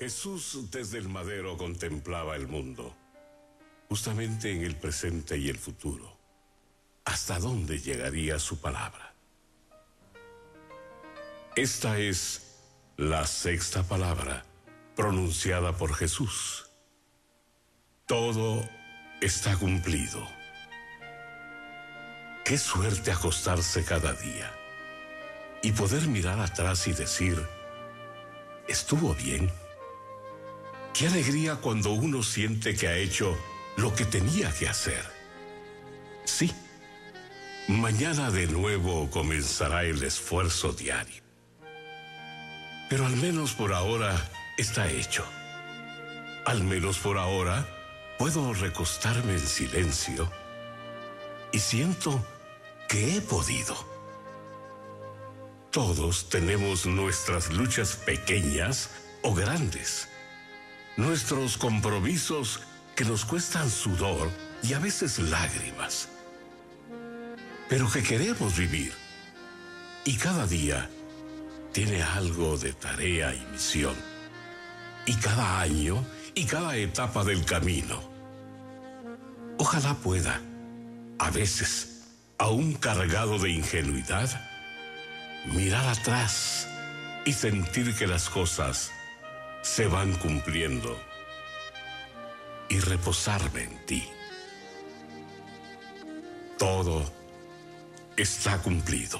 Jesús desde el madero contemplaba el mundo, justamente en el presente y el futuro. ¿Hasta dónde llegaría su palabra? Esta es la sexta palabra pronunciada por Jesús. Todo está cumplido. Qué suerte acostarse cada día y poder mirar atrás y decir, ¿estuvo bien? Qué alegría cuando uno siente que ha hecho lo que tenía que hacer. Sí, mañana de nuevo comenzará el esfuerzo diario. Pero al menos por ahora está hecho. Al menos por ahora puedo recostarme en silencio y siento que he podido. Todos tenemos nuestras luchas pequeñas o grandes, nuestros compromisos que nos cuestan sudor y a veces lágrimas, pero que queremos vivir. Y cada día tiene algo de tarea y misión. Y cada año y cada etapa del camino. Ojalá pueda, a veces, aún cargado de ingenuidad, mirar atrás y sentir que las cosas se van cumpliendo y reposarme en ti. Todo está cumplido.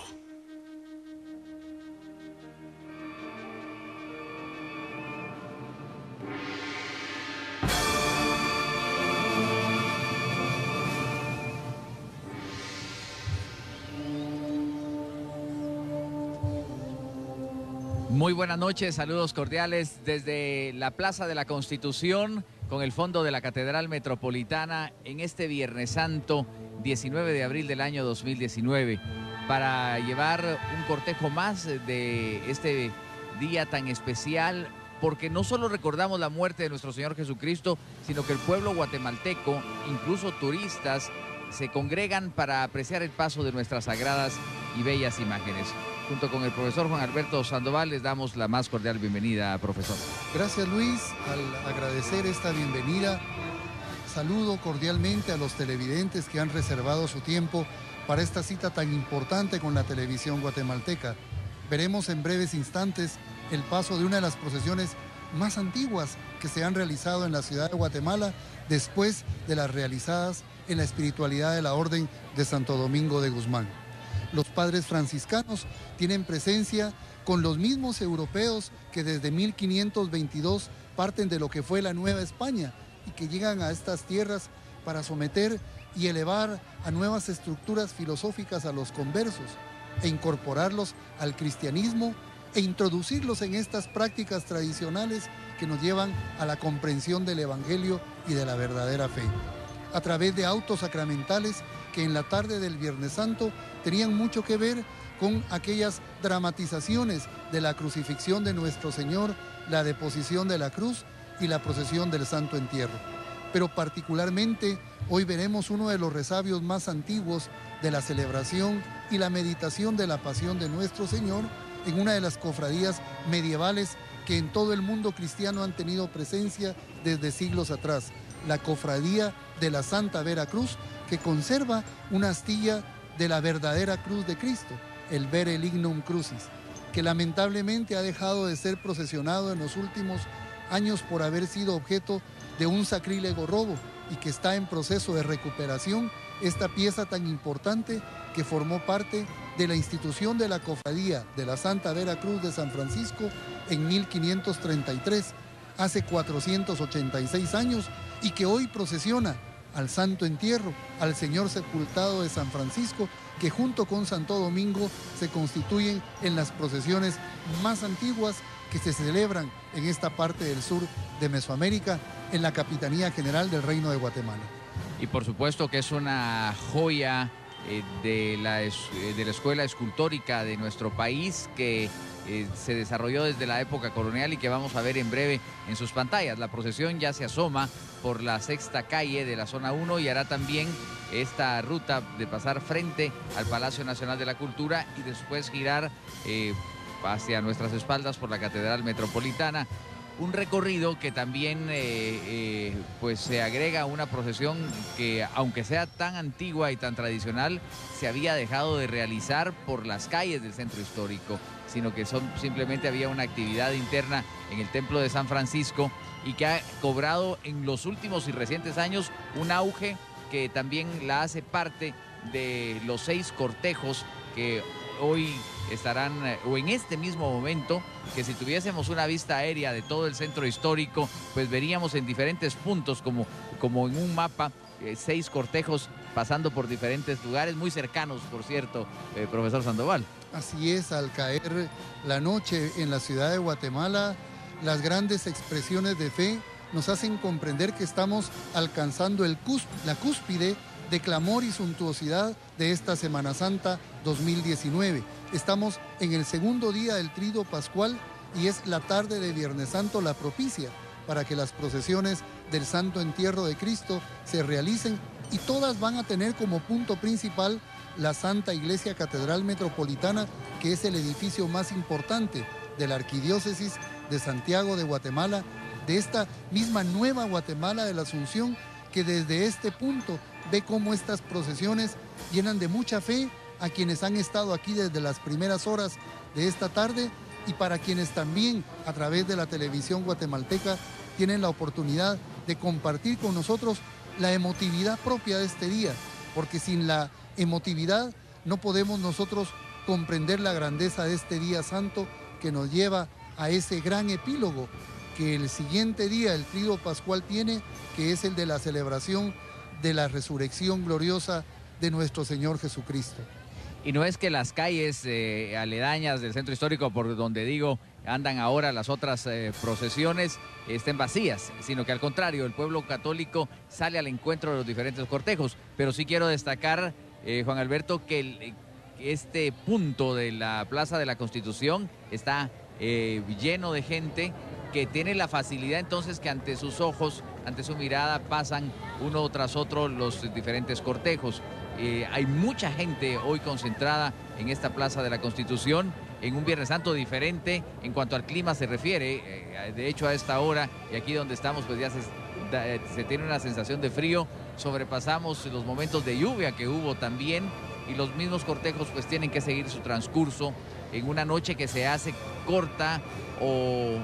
Muy buenas noches, saludos cordiales desde la Plaza de la Constitución con el fondo de la Catedral Metropolitana en este Viernes Santo, 19 de abril del año 2019, para llevar un cortejo más de este día tan especial, porque no solo recordamos la muerte de nuestro Señor Jesucristo, sino que el pueblo guatemalteco, incluso turistas, se congregan para apreciar el paso de nuestras sagradas y bellas imágenes. Junto con el profesor Juan Alberto Sandoval, les damos la más cordial bienvenida, profesor. Gracias, Luis. Al agradecer esta bienvenida, saludo cordialmente a los televidentes que han reservado su tiempo para esta cita tan importante con la televisión guatemalteca. Veremos en breves instantes el paso de una de las procesiones más antiguas que se han realizado en la ciudad de Guatemala después de las realizadas en la espiritualidad de la Orden de Santo Domingo de Guzmán. Los padres franciscanos tienen presencia con los mismos europeos que desde 1522 parten de lo que fue la Nueva España y que llegan a estas tierras para someter y elevar a nuevas estructuras filosóficas a los conversos e incorporarlos al cristianismo e introducirlos en estas prácticas tradicionales que nos llevan a la comprensión del Evangelio y de la verdadera fe. A través de autos sacramentales que en la tarde del Viernes Santo tenían mucho que ver con aquellas dramatizaciones de la crucifixión de nuestro Señor, la deposición de la cruz y la procesión del Santo Entierro. Pero particularmente hoy veremos uno de los resabios más antiguos de la celebración y la meditación de la pasión de nuestro Señor en una de las cofradías medievales que en todo el mundo cristiano han tenido presencia desde siglos atrás, la cofradía de la Santa Vera Cruz, que conserva una astilla de la verdadera cruz de Cristo, el Vere Lignum Crucis, que lamentablemente ha dejado de ser procesionado en los últimos años por haber sido objeto de un sacrílego robo y que está en proceso de recuperación esta pieza tan importante que formó parte de la institución de la cofradía de la Santa Vera Cruz de San Francisco en 1533, hace 486 años, y que hoy procesiona al Santo Entierro, al Señor sepultado de San Francisco, que junto con Santo Domingo se constituyen en las procesiones más antiguas que se celebran en esta parte del sur de Mesoamérica, en la Capitanía General del Reino de Guatemala. Y por supuesto que es una joya de la escuela escultórica de nuestro país que se desarrolló desde la época colonial y que vamos a ver en breve en sus pantallas. La procesión ya se asoma por la sexta calle de la zona 1 y hará también esta ruta de pasar frente al Palacio Nacional de la Cultura y después girar hacia nuestras espaldas por la Catedral Metropolitana. un recorrido que también pues se agrega a una procesión que, aunque sea tan antigua y tan tradicional, se había dejado de realizar por las calles del centro histórico, sino que simplemente había una actividad interna en el Templo de San Francisco y que ha cobrado en los últimos y recientes años un auge que también la hace parte de los 6 cortejos que hoy estarán, o en este mismo momento, que si tuviésemos una vista aérea de todo el centro histórico, pues veríamos en diferentes puntos, como en un mapa, 6 cortejos pasando por diferentes lugares, muy cercanos, por cierto, profesor Sandoval. Así es, al caer la noche en la ciudad de Guatemala, las grandes expresiones de fe nos hacen comprender que estamos alcanzando la cúspide de clamor y suntuosidad de esta Semana Santa 2019. Estamos en el segundo día del Tríduo Pascual y es la tarde de Viernes Santo la propicia para que las procesiones del Santo Entierro de Cristo se realicen, y todas van a tener como punto principal la Santa Iglesia Catedral Metropolitana, que es el edificio más importante de la Arquidiócesis de Santiago de Guatemala, de esta misma Nueva Guatemala de la Asunción, que desde este punto ve cómo estas procesiones llenan de mucha fe a quienes han estado aquí desde las primeras horas de esta tarde, y para quienes también a través de la televisión guatemalteca tienen la oportunidad de compartir con nosotros la emotividad propia de este día, porque sin la emotividad no podemos nosotros comprender la grandeza de este día santo que nos lleva a ese gran epílogo que el siguiente día, el Tríduo Pascual, tiene, que es el de la celebración de la resurrección gloriosa de nuestro Señor Jesucristo. Y no es que las calles aledañas del centro histórico, por donde digo, andan ahora las otras procesiones, estén vacías, sino que al contrario, el pueblo católico sale al encuentro de los diferentes cortejos. Pero sí quiero destacar, Juan Alberto, que este punto de la Plaza de la Constitución está lleno de gente que tiene la facilidad entonces que ante sus ojos, ante su mirada, pasan uno tras otro los diferentes cortejos. Hay mucha gente hoy concentrada en esta Plaza de la Constitución, en un Viernes Santo diferente en cuanto al clima se refiere. De hecho, a esta hora, y aquí donde estamos, pues ya se tiene una sensación de frío. Sobrepasamos los momentos de lluvia que hubo también, y los mismos cortejos pues tienen que seguir su transcurso en una noche que se hace corta o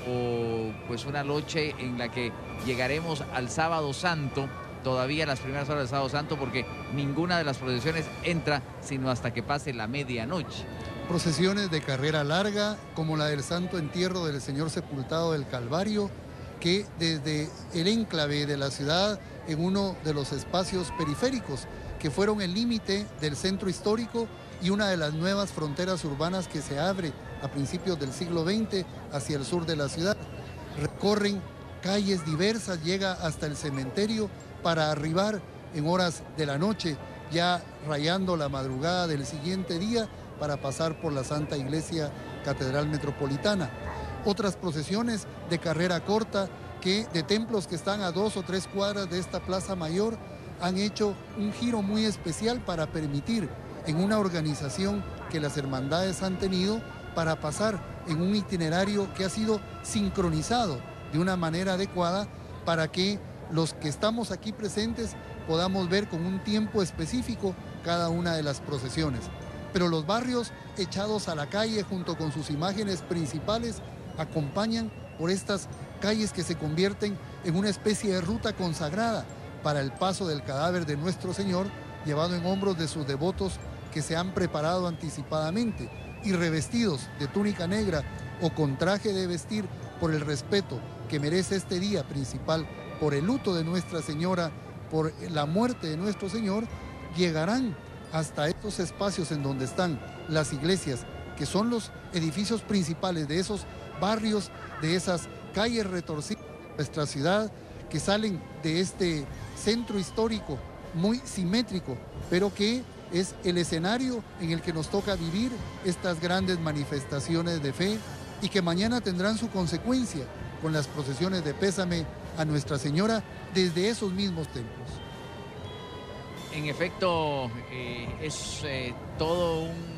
pues una noche en la que llegaremos al Sábado Santo, todavía las primeras horas del Sábado Santo, porque ninguna de las procesiones entra sino hasta que pase la medianoche. Procesiones de carrera larga, como la del Santo Entierro del Señor Sepultado del Calvario, que desde el enclave de la ciudad, en uno de los espacios periféricos que fueron el límite del centro histórico y una de las nuevas fronteras urbanas que se abre a principios del siglo XX hacia el sur de la ciudad, recorren calles diversas, llega hasta el cementerio para arribar en horas de la noche, ya rayando la madrugada del siguiente día, para pasar por la Santa Iglesia Catedral Metropolitana. Otras procesiones de carrera corta, que de templos que están a 2 o 3 cuadras de esta Plaza Mayor, han hecho un giro muy especial para permitir, en una organización que las hermandades han tenido, para pasar en un itinerario que ha sido sincronizado de una manera adecuada para que los que estamos aquí presentes podamos ver con un tiempo específico cada una de las procesiones. Pero los barrios echados a la calle junto con sus imágenes principales acompañan por estas calles que se convierten en una especie de ruta consagrada para el paso del cadáver de nuestro Señor, llevado en hombros de sus devotos que se han preparado anticipadamente y revestidos de túnica negra o con traje de vestir por el respeto que merece este día principal, por el luto de Nuestra Señora, por la muerte de nuestro Señor, llegarán hasta estos espacios en donde están las iglesias, que son los edificios principales de esos barrios, de esas calles retorcidas de nuestra ciudad, que salen de este centro histórico muy simétrico, pero que es el escenario en el que nos toca vivir estas grandes manifestaciones de fe, y que mañana tendrán su consecuencia con las procesiones de pésame a Nuestra Señora desde esos mismos templos. En efecto, es todo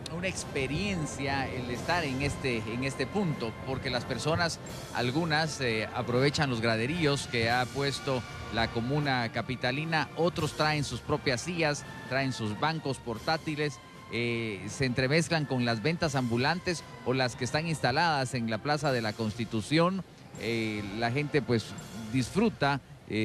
una experiencia el estar en este punto, porque las personas, algunas aprovechan los graderíos que ha puesto la comuna capitalina, otros traen sus propias sillas, traen sus bancos portátiles, se entremezclan con las ventas ambulantes o las que están instaladas en la Plaza de la Constitución. La gente pues disfruta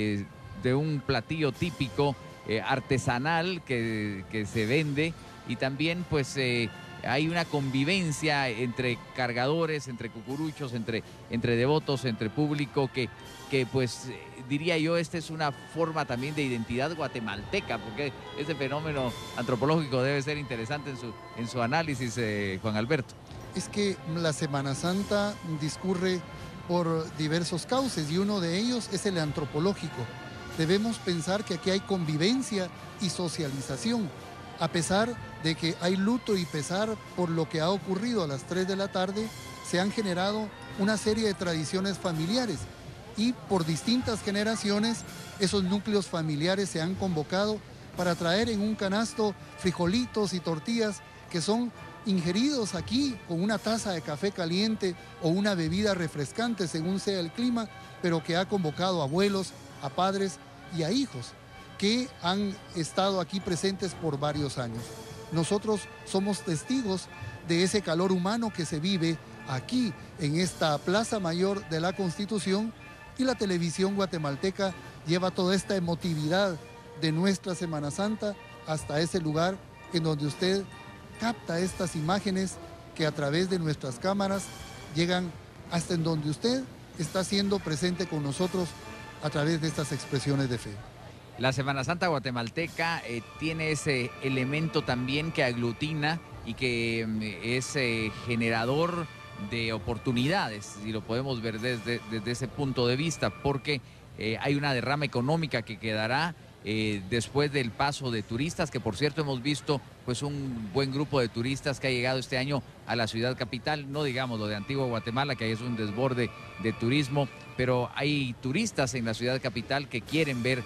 de un platillo típico artesanal que se vende, y también pues hay una convivencia entre cargadores, entre cucuruchos, entre devotos, entre público que pues diría yo, esta es una forma también de identidad guatemalteca, porque ese fenómeno antropológico debe ser interesante en su análisis, Juan Alberto. Es que la Semana Santa discurre por diversos cauces y uno de ellos es el antropológico. Debemos pensar que aquí hay convivencia y socialización, a pesar de que hay luto y pesar por lo que ha ocurrido a las 3 de la tarde, se han generado una serie de tradiciones familiares y por distintas generaciones esos núcleos familiares se han convocado para traer en un canasto frijolitos y tortillas que son ingeridos aquí con una taza de café caliente o una bebida refrescante según sea el clima, pero que ha convocado a abuelos, a padres y a hijos que han estado aquí presentes por varios años. Nosotros somos testigos de ese calor humano que se vive aquí en esta Plaza Mayor de la Constitución, y la televisión guatemalteca lleva toda esta emotividad de nuestra Semana Santa hasta ese lugar en donde usted capta estas imágenes que a través de nuestras cámaras llegan hasta en donde usted está siendo presente con nosotros a través de estas expresiones de fe. La Semana Santa guatemalteca tiene ese elemento también que aglutina y que es generador de oportunidades, si lo podemos ver desde ese punto de vista, porque hay una derrama económica que quedará después del paso de turistas, que por cierto hemos visto pues un buen grupo de turistas que ha llegado este año a la ciudad capital, no digamos lo de Antigua Guatemala, que ahí es un desborde de turismo, pero hay turistas en la ciudad capital que quieren ver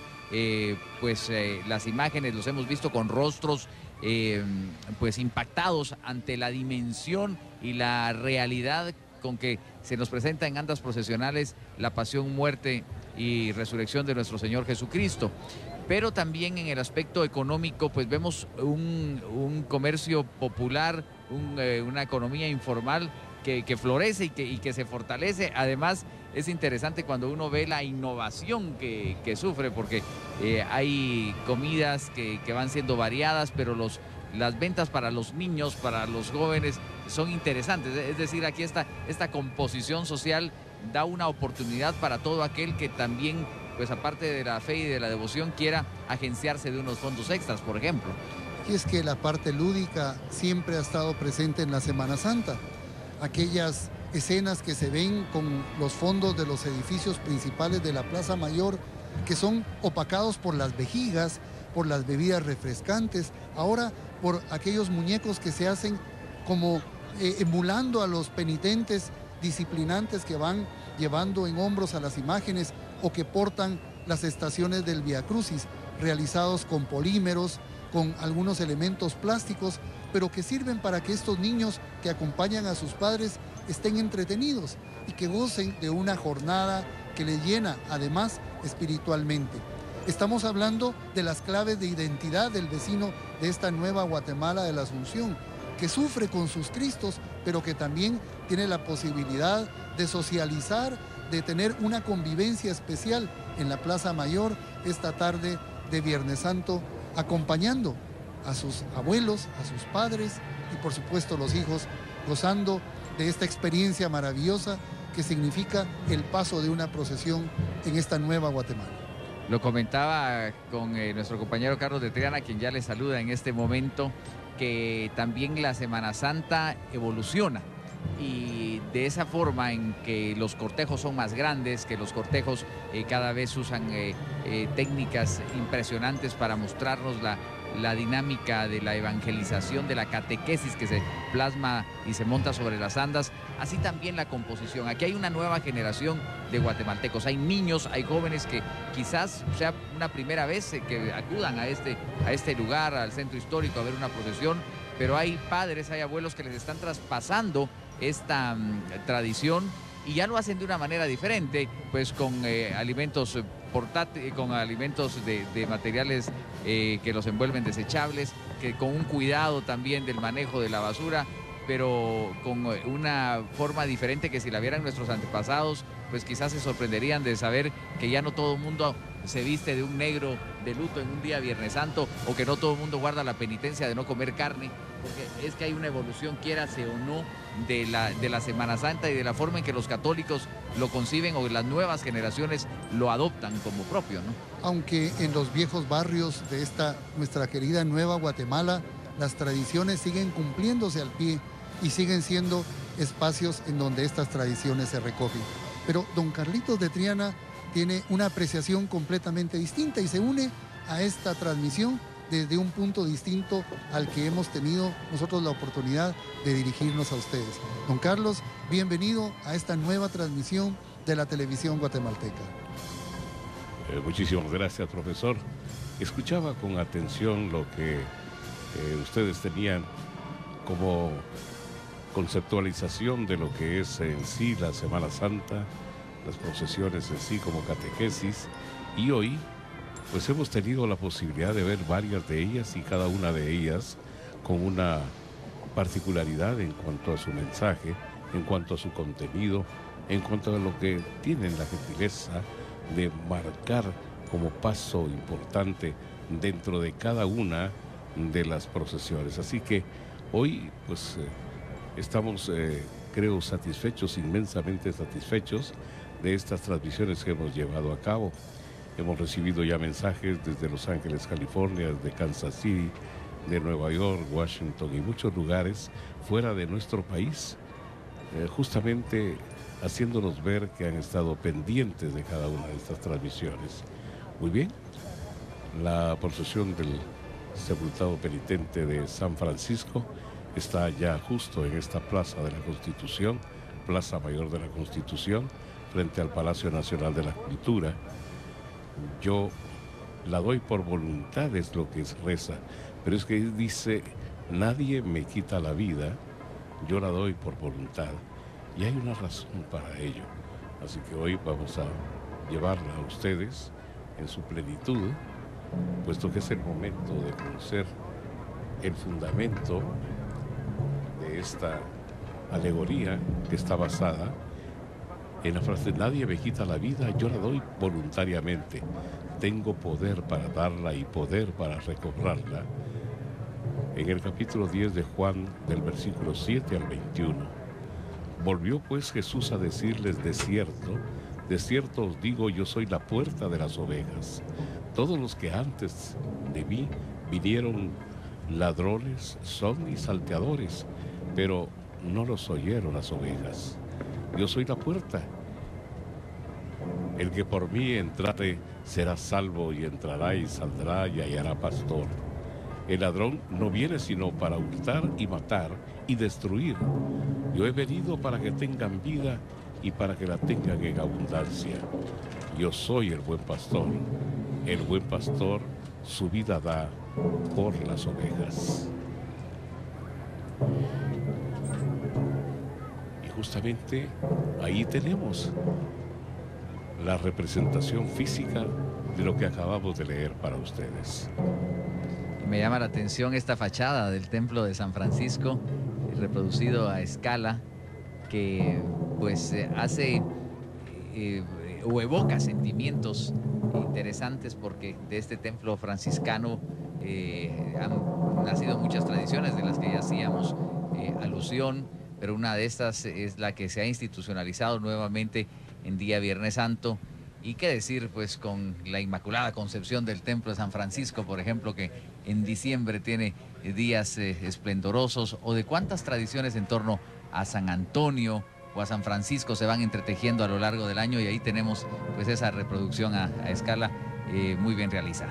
las imágenes, los hemos visto con rostros pues impactados ante la dimensión y la realidad con que se nos presenta en andas procesionales la pasión, muerte y resurrección de nuestro Señor Jesucristo. Pero también en el aspecto económico pues vemos un comercio popular, una economía informal que florece y que se fortalece. Además es interesante cuando uno ve la innovación que sufre, porque hay comidas que van siendo variadas, pero las ventas para los niños, para los jóvenes son interesantes. Es decir, aquí esta composición social da una oportunidad para todo aquel que también, pues aparte de la fe y de la devoción, quiera agenciarse de unos fondos extras, por ejemplo. Y es que la parte lúdica siempre ha estado presente en la Semana Santa. Aquellas escenas que se ven con los fondos de los edificios principales de la Plaza Mayor, que son opacados por las vejigas, por las bebidas refrescantes, ahora por aquellos muñecos que se hacen como emulando a los penitentes disciplinantes que van llevando en hombros a las imágenes o que portan las estaciones del Vía Crucis, realizados con polímeros, con algunos elementos plásticos, pero que sirven para que estos niños que acompañan a sus padres estén entretenidos y que gocen de una jornada que les llena, además, espiritualmente. Estamos hablando de las claves de identidad del vecino de esta nueva Guatemala de la Asunción, que sufre con sus Cristos, pero que también tiene la posibilidad de socializar, de tener una convivencia especial en la Plaza Mayor esta tarde de Viernes Santo, acompañando a sus abuelos, a sus padres y por supuesto los hijos, gozando de esta experiencia maravillosa que significa el paso de una procesión en esta nueva Guatemala. Lo comentaba con nuestro compañero Carlos de Triana, quien ya le saluda en este momento, que también la Semana Santa evoluciona, y de esa forma en que los cortejos son más grandes, que los cortejos cada vez usan técnicas impresionantes para mostrarnos la dinámica de la evangelización, de la catequesis que se plasma y se monta sobre las andas, así también la composición. Aquí hay una nueva generación de guatemaltecos, hay niños, hay jóvenes que quizás sea una primera vez que acudan a este lugar, al centro histórico, a ver una procesión, pero hay padres, hay abuelos que les están traspasando esta tradición y ya lo hacen de una manera diferente, pues con alimentos portátiles, con alimentos de materiales que los envuelven desechables, que con un cuidado también del manejo de la basura, pero con una forma diferente que si la vieran nuestros antepasados, pues quizás se sorprenderían de saber que ya no todo el mundo se viste de un negro de luto en un día Viernes Santo, o que no todo el mundo guarda la penitencia de no comer carne, porque es que hay una evolución, quiérase o no, de la Semana Santa y de la forma en que los católicos lo conciben o las nuevas generaciones lo adoptan como propio, ¿no? Aunque en los viejos barrios de esta nuestra querida Nueva Guatemala, las tradiciones siguen cumpliéndose al pie y siguen siendo espacios en donde estas tradiciones se recogen. Pero don Carlitos de Triana tiene una apreciación completamente distinta y se une a esta transmisión desde un punto distinto al que hemos tenido nosotros la oportunidad de dirigirnos a ustedes. Don Carlos, bienvenido a esta nueva transmisión de la televisión guatemalteca. Muchísimas gracias, profesor. Escuchaba con atención lo que ustedes tenían como conceptualización de lo que es en sí la Semana Santa, las procesiones en sí como catequesis, y hoy pues hemos tenido la posibilidad de ver varias de ellas y cada una de ellas con una particularidad en cuanto a su mensaje, en cuanto a su contenido, en cuanto a lo que tienen la gentileza de marcar como paso importante dentro de cada una de las procesiones. Así que hoy pues estamos creo satisfechos, inmensamente satisfechos de estas transmisiones que hemos llevado a cabo. Hemos recibido ya mensajes desde Los Ángeles, California, desde Kansas City, de Nueva York, Washington y muchos lugares fuera de nuestro país, justamente haciéndonos ver que han estado pendientes de cada una de estas transmisiones. Muy bien, la procesión del sepultado penitente de San Francisco está ya justo en esta Plaza de la Constitución, Plaza Mayor de la Constitución, frente al Palacio Nacional de la Cultura. Yo la doy por voluntad, es lo que reza, pero es que dice, nadie me quita la vida, yo la doy por voluntad, y hay una razón para ello. Así que hoy vamos a llevarla a ustedes en su plenitud, puesto que es el momento de conocer el fundamento de esta alegoría que está basada en la frase, nadie me quita la vida, yo la doy voluntariamente. Tengo poder para darla y poder para recobrarla. En el capítulo 10 de Juan, del versículo 7 al 21. Volvió pues Jesús a decirles, de cierto os digo, yo soy la puerta de las ovejas. Todos los que antes de mí vinieron ladrones, son y salteadores, pero no los oyeron las ovejas. Yo soy la puerta. El que por mí entrare será salvo, y entrará y saldrá y hallará pastor. El ladrón no viene sino para hurtar y matar y destruir. Yo he venido para que tengan vida y para que la tengan en abundancia. Yo soy el buen pastor. El buen pastor su vida da por las ovejas. Y justamente ahí tenemos la representación física de lo que acabamos de leer para ustedes. Me llama la atención esta fachada del templo de San Francisco, reproducido a escala, que pues hace o evoca sentimientos interesantes, porque de este templo franciscano han nacido muchas tradiciones de las que ya hacíamos alusión, pero una de estas es la que se ha institucionalizado nuevamente en día Viernes Santo. Y qué decir, pues, con la Inmaculada Concepción del Templo de San Francisco, por ejemplo, que en diciembre tiene días esplendorosos, o de cuántas tradiciones en torno a San Antonio o a San Francisco se van entretejiendo a lo largo del año, y ahí tenemos pues esa reproducción a escala muy bien realizada.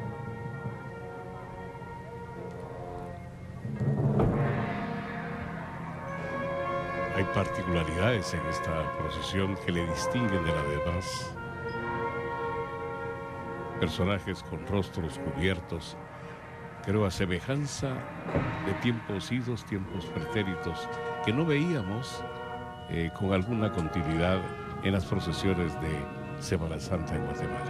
Hay particularidades en esta procesión que le distinguen de la demás. Personajes con rostros cubiertos creo a semejanza de tiempos idos, tiempos pretéritos, que no veíamos con alguna continuidad en las procesiones de Semana Santa en Guatemala.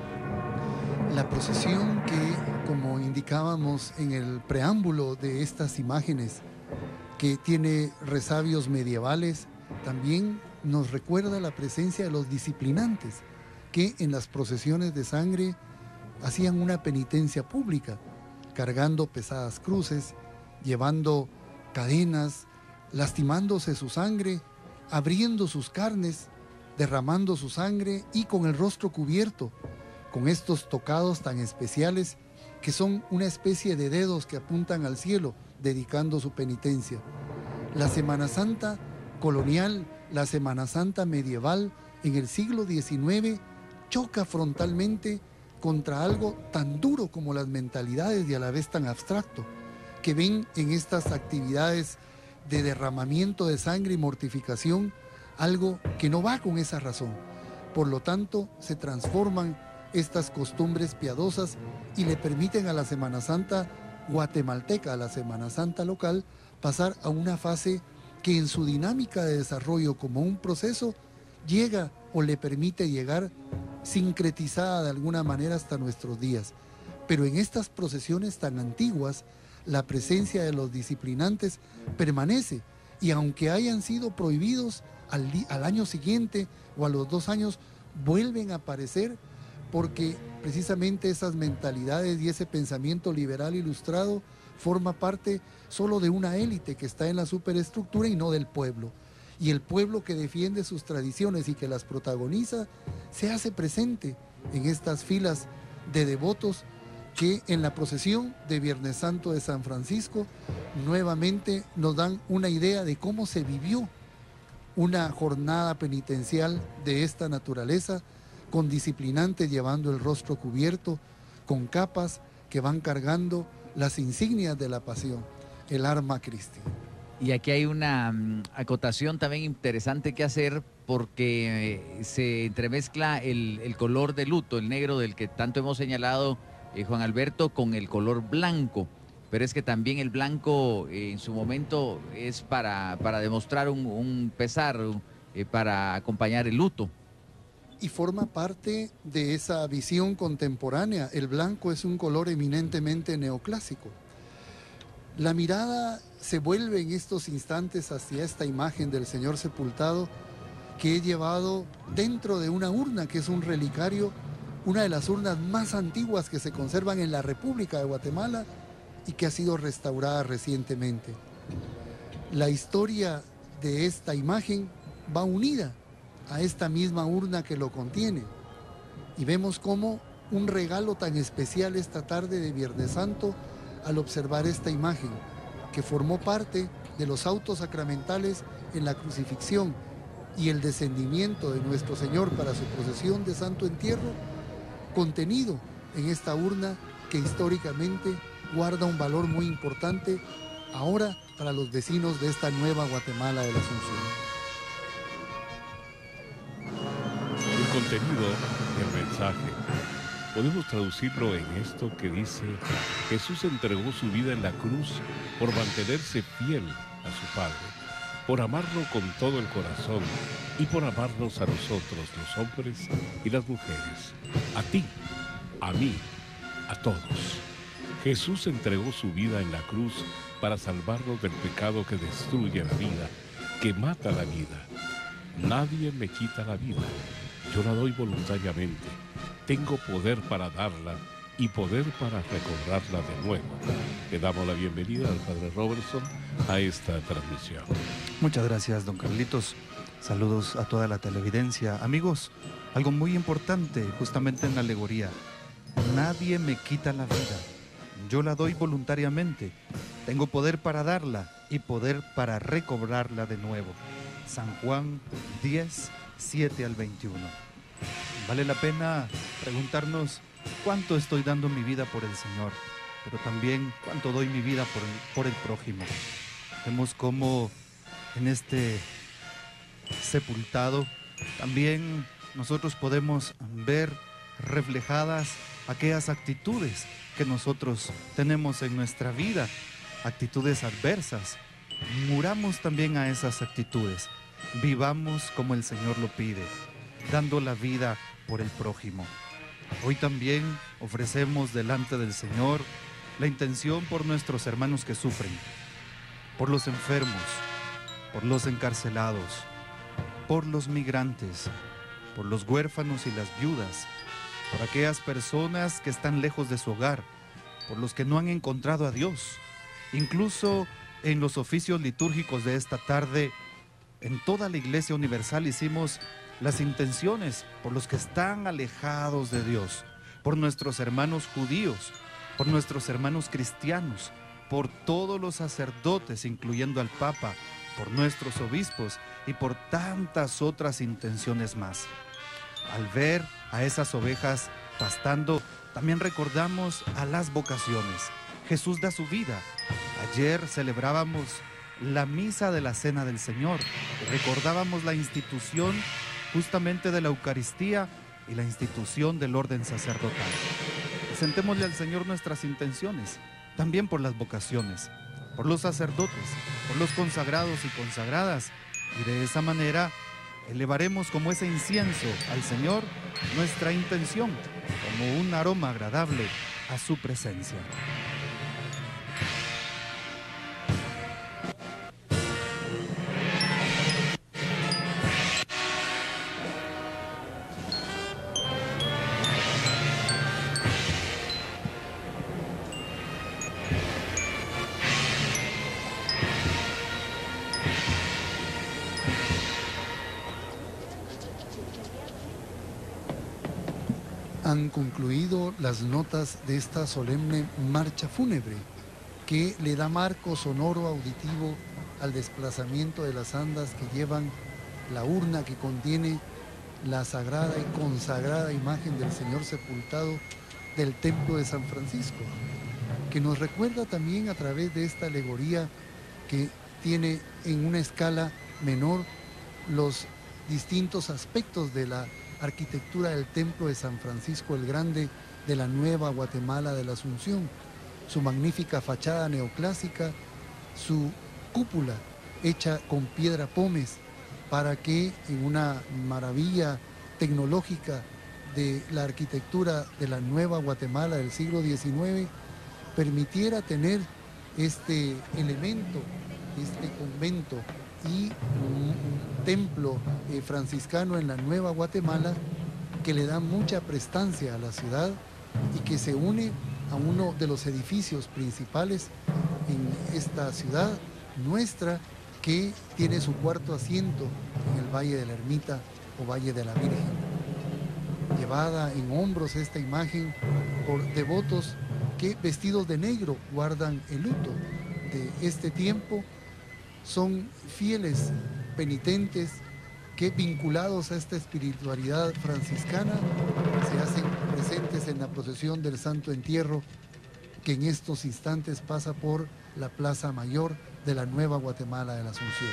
La procesión que, como indicábamos en el preámbulo de estas imágenes, que tiene resabios medievales, también nos recuerda la presencia de los disciplinantes, que en las procesiones de sangre hacían una penitencia pública, cargando pesadas cruces, llevando cadenas, lastimándose su sangre, abriendo sus carnes, derramando su sangre y con el rostro cubierto, con estos tocados tan especiales que son una especie de dedos que apuntan al cielo, dedicando su penitencia. La Semana Santa colonial, la Semana Santa medieval en el siglo XIX choca frontalmente contra algo tan duro como las mentalidades y a la vez tan abstracto, que ven en estas actividades de derramamiento de sangre y mortificación algo que no va con esa razón. Por lo tanto, se transforman estas costumbres piadosas y le permiten a la Semana Santa guatemalteca, a la Semana Santa local, pasar a una fase que en su dinámica de desarrollo como un proceso llega o le permite llegar sincretizada de alguna manera hasta nuestros días. Pero en estas procesiones tan antiguas, la presencia de los disciplinantes permanece, y aunque hayan sido prohibidos al año siguiente o a los 2 años, vuelven a aparecer porque precisamente esas mentalidades y ese pensamiento liberal ilustrado forma parte solo de una élite que está en la superestructura y no del pueblo. Y el pueblo que defiende sus tradiciones y que las protagoniza se hace presente en estas filas de devotos que en la procesión de Viernes Santo de San Francisco nuevamente nos dan una idea de cómo se vivió una jornada penitencial de esta naturaleza, con disciplinantes llevando el rostro cubierto, con capas que van cargando las insignias de la pasión, el arma Christi. Y aquí hay una acotación también interesante que hacer, porque se entremezcla el color de luto, el negro del que tanto hemos señalado, Juan Alberto, con el color blanco. Pero es que también el blanco en su momento es para demostrar un pesar, para acompañar el luto. Y forma parte de esa visión contemporánea. El blanco es un color eminentemente neoclásico. La mirada se vuelve en estos instantes hacia esta imagen del Señor sepultado, que he llevado dentro de una urna, que es un relicario, una de las urnas más antiguas que se conservan en la República de Guatemala y que ha sido restaurada recientemente. La historia de esta imagen va unida a esta misma urna que lo contiene. Y vemos cómo un regalo tan especial esta tarde de Viernes Santo, al observar esta imagen, que formó parte de los autos sacramentales en la crucifixión y el descendimiento de nuestro Señor para su procesión de Santo Entierro, contenido en esta urna que históricamente guarda un valor muy importante ahora para los vecinos de esta nueva Guatemala de la Asunción. El contenido del mensaje podemos traducirlo en esto que dice: Jesús entregó su vida en la cruz por mantenerse fiel a su Padre, por amarlo con todo el corazón y por amarnos a nosotros, los hombres y las mujeres, a ti, a mí, a todos. Jesús entregó su vida en la cruz para salvarnos del pecado que destruye la vida, que mata la vida. Nadie me quita la vida, yo la doy voluntariamente. Tengo poder para darla y poder para recobrarla de nuevo. Le damos la bienvenida al Padre Robertson a esta transmisión. Muchas gracias, don Carlitos. Saludos a toda la televidencia. Amigos, algo muy importante justamente en la alegoría. Nadie me quita la vida, yo la doy voluntariamente. Tengo poder para darla y poder para recobrarla de nuevo. San Juan 10, 7 al 21. Vale la pena preguntarnos cuánto estoy dando mi vida por el Señor, pero también cuánto doy mi vida por el prójimo. Vemos cómo en este sepultado también nosotros podemos ver reflejadas aquellas actitudes que nosotros tenemos en nuestra vida, actitudes adversas. Muramos también a esas actitudes. Vivamos como el Señor lo pide, dando la vida por el prójimo. Hoy también ofrecemos delante del Señor la intención por nuestros hermanos que sufren, por los enfermos, por los encarcelados, por los migrantes, por los huérfanos y las viudas, por aquellas personas que están lejos de su hogar, por los que no han encontrado a Dios. Incluso en los oficios litúrgicos de esta tarde, en toda la Iglesia Universal hicimos las intenciones por los que están alejados de Dios, por nuestros hermanos judíos, por nuestros hermanos cristianos, por todos los sacerdotes, incluyendo al Papa, por nuestros obispos y por tantas otras intenciones más. Al ver a esas ovejas pastando, también recordamos a las vocaciones. Jesús da su vida. Ayer celebrábamos la misa de la Cena del Señor. Recordábamos la institución justamente de la Eucaristía y la institución del orden sacerdotal. Presentémosle al Señor nuestras intenciones, también por las vocaciones, por los sacerdotes, por los consagrados y consagradas, y de esa manera elevaremos como ese incienso al Señor nuestra intención, como un aroma agradable a su presencia. Han concluido las notas de esta solemne marcha fúnebre que le da marco sonoro auditivo al desplazamiento de las andas que llevan la urna que contiene la sagrada y consagrada imagen del Señor sepultado del Templo de San Francisco, que nos recuerda también a través de esta alegoría que tiene en una escala menor los distintos aspectos de la arquitectura del Templo de San Francisco el Grande de la Nueva Guatemala de la Asunción, su magnífica fachada neoclásica, su cúpula hecha con piedra pómez, para que en una maravilla tecnológica de la arquitectura de la Nueva Guatemala del siglo XIX permitiera tener este elemento, este convento y un templo franciscano en la Nueva Guatemala que le da mucha prestancia a la ciudad y que se une a uno de los edificios principales en esta ciudad nuestra, que tiene su cuarto asiento en el Valle de la Ermita o Valle de la Virgen. Llevada en hombros esta imagen por devotos que, vestidos de negro, guardan el luto de este tiempo. Son fieles penitentes que, vinculados a esta espiritualidad franciscana, se hacen presentes en la procesión del Santo Entierro, que en estos instantes pasa por la Plaza Mayor de la Nueva Guatemala de la Asunción.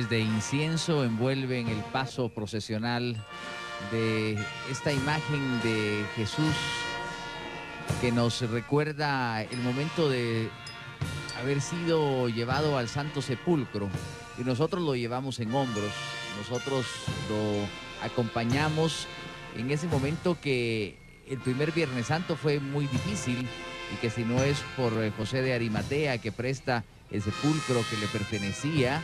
luces de incienso envuelven el paso procesional de esta imagen de Jesús que nos recuerda el momento de haber sido llevado al Santo Sepulcro, y nosotros lo llevamos en hombros, nosotros lo acompañamos en ese momento que el primer Viernes Santo fue muy difícil, y que si no es por José de Arimatea, que presta el sepulcro que le pertenecía,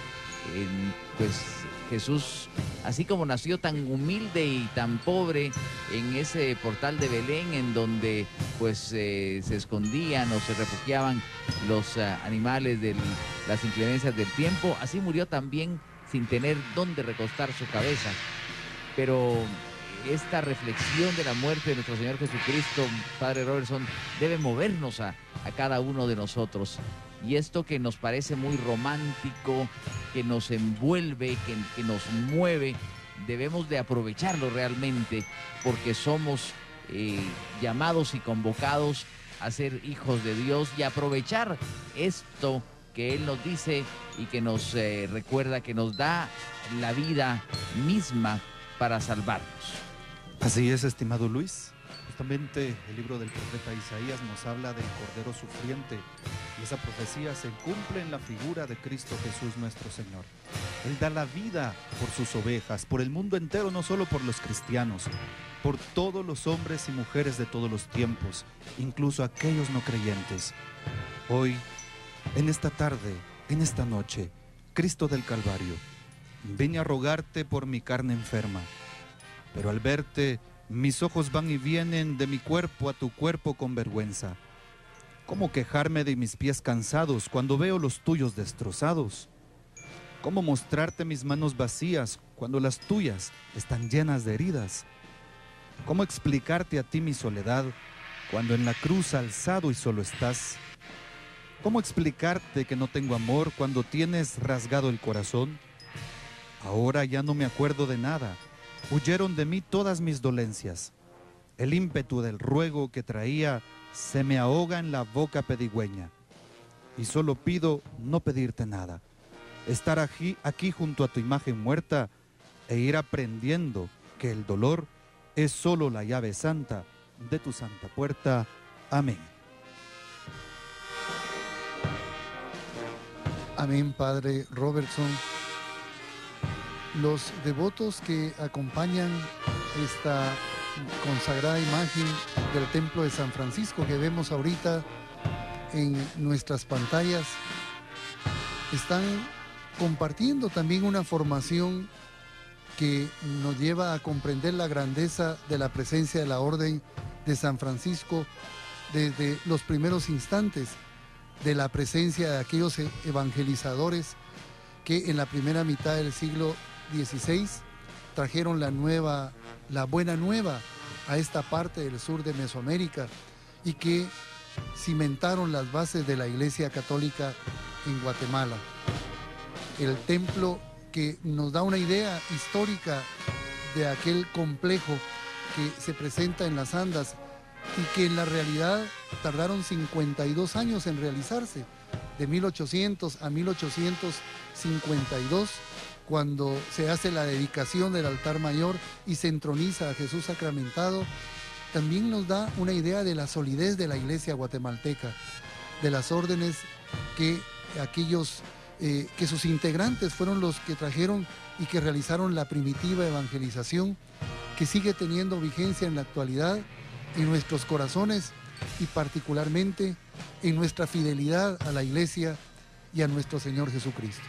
pues Jesús, así como nació tan humilde y tan pobre en ese portal de Belén, en donde pues se escondían o se refugiaban los animales de las inclemencias del tiempo, así murió también sin tener dónde recostar su cabeza. Pero esta reflexión de la muerte de nuestro Señor Jesucristo, Padre Robertson, debe movernos a cada uno de nosotros. Y esto que nos parece muy romántico, que nos envuelve, que nos mueve, debemos de aprovecharlo realmente, porque somos llamados y convocados a ser hijos de Dios, y aprovechar esto que Él nos dice y que nos recuerda que nos da la vida misma para salvarnos. Así es, estimado Luis. Justamente el libro del profeta Isaías nos habla del Cordero Sufriente, y esa profecía se cumple en la figura de Cristo Jesús nuestro Señor. Él da la vida por sus ovejas, por el mundo entero, no solo por los cristianos, por todos los hombres y mujeres de todos los tiempos, incluso aquellos no creyentes. Hoy, en esta tarde, en esta noche, Cristo del Calvario, vine a rogarte por mi carne enferma, pero al verte, mis ojos van y vienen de mi cuerpo a tu cuerpo con vergüenza. ¿Cómo quejarme de mis pies cansados cuando veo los tuyos destrozados? ¿Cómo mostrarte mis manos vacías cuando las tuyas están llenas de heridas? ¿Cómo explicarte a ti mi soledad cuando en la cruz alzado y solo estás? ¿Cómo explicarte que no tengo amor cuando tienes rasgado el corazón? Ahora ya no me acuerdo de nada. Huyeron de mí todas mis dolencias. El ímpetu del ruego que traía se me ahoga en la boca pedigüeña. Y solo pido no pedirte nada, estar aquí junto a tu imagen muerta e ir aprendiendo que el dolor es solo la llave santa de tu santa puerta. Amén. Amén, Padre Robertson. Los devotos que acompañan esta consagrada imagen del Templo de San Francisco que vemos ahorita en nuestras pantallas están compartiendo también una formación que nos lleva a comprender la grandeza de la presencia de la Orden de San Francisco desde los primeros instantes, de la presencia de aquellos evangelizadores que en la primera mitad del siglo XVI trajeron la buena nueva a esta parte del sur de Mesoamérica, y que cimentaron las bases de la Iglesia Católica en Guatemala. El templo que nos da una idea histórica de aquel complejo que se presenta en las Andas y que en la realidad tardaron 52 años en realizarse, de 1800 a 1852, cuando se hace la dedicación del altar mayor y se entroniza a Jesús sacramentado. También nos da una idea de la solidez de la iglesia guatemalteca, de las órdenes que que sus integrantes fueron los que trajeron y que realizaron la primitiva evangelización, que sigue teniendo vigencia en la actualidad en nuestros corazones y particularmente en nuestra fidelidad a la iglesia y a nuestro Señor Jesucristo.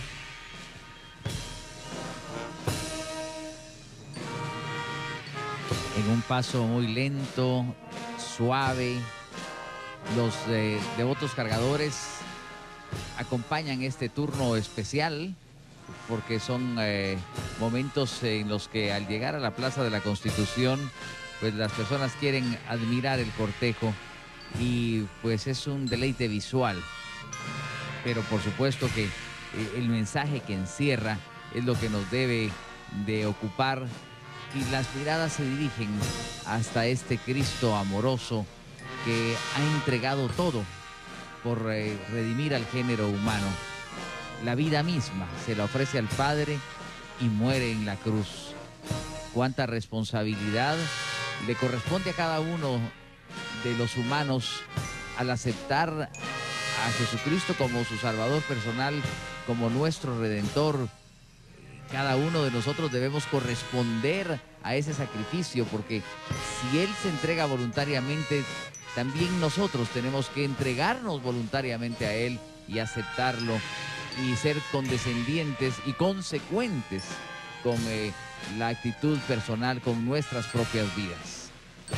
En un paso muy lento, suave, los devotos cargadores acompañan este turno especial, porque son momentos en los que al llegar a la Plaza de la Constitución, pues las personas quieren admirar el cortejo y pues es un deleite visual. Pero por supuesto que el mensaje que encierra es lo que nos debe de ocupar, y las miradas se dirigen hasta este Cristo amoroso que ha entregado todo por redimir al género humano. la vida misma, se la ofrece al Padre y muere en la cruz. Cuánta responsabilidad le corresponde a cada uno de los humanos al aceptar a Jesucristo como su Salvador personal, como nuestro Redentor. Cada uno de nosotros debemos corresponder a ese sacrificio, porque si Él se entrega voluntariamente, también nosotros tenemos que entregarnos voluntariamente a Él y aceptarlo y ser condescendientes y consecuentes con la actitud personal, con nuestras propias vidas.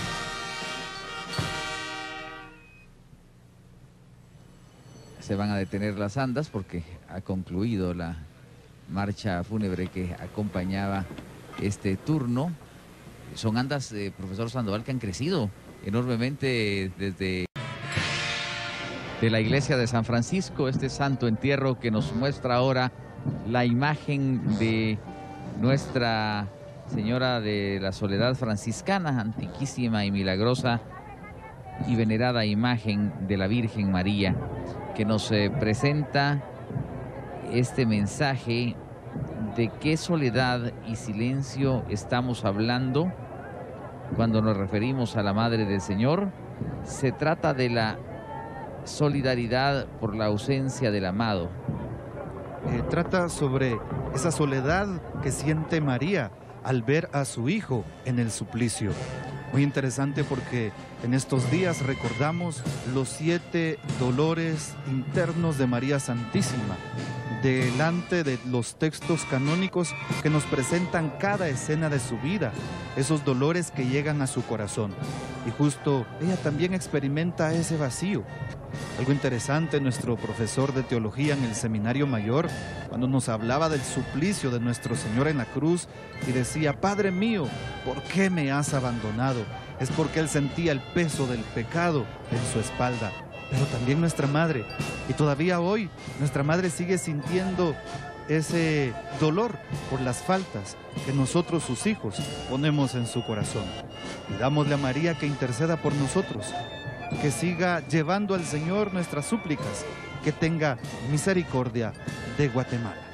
Se van a detener las andas porque ha concluido la marcha fúnebre que acompañaba este turno. Son andas, profesor Sandoval, que han crecido enormemente desde de la iglesia de San Francisco, este santo entierro que nos muestra ahora la imagen de Nuestra Señora de la Soledad franciscana, antiquísima y milagrosa y venerada imagen de la Virgen María, que nos presenta este mensaje de qué soledad y silencio estamos hablando cuando nos referimos a la Madre del Señor. Se trata de la solidaridad por la ausencia del amado. Trata sobre esa soledad que siente María al ver a su hijo en el suplicio. Muy interesante porque en estos días recordamos los 7 dolores internos de María Santísima, delante de los textos canónicos que nos presentan cada escena de su vida, esos dolores que llegan a su corazón. Y justo ella también experimenta ese vacío. Algo interesante, nuestro profesor de teología en el Seminario Mayor, cuando nos hablaba del suplicio de nuestro Señor en la cruz y decía: Padre mío, ¿por qué me has abandonado? Es porque él sentía el peso del pecado en su espalda. Pero también nuestra madre, y todavía hoy nuestra madre sigue sintiendo ese dolor por las faltas que nosotros, sus hijos, ponemos en su corazón. Pidámosle a María que interceda por nosotros, que siga llevando al Señor nuestras súplicas, que tenga misericordia de Guatemala.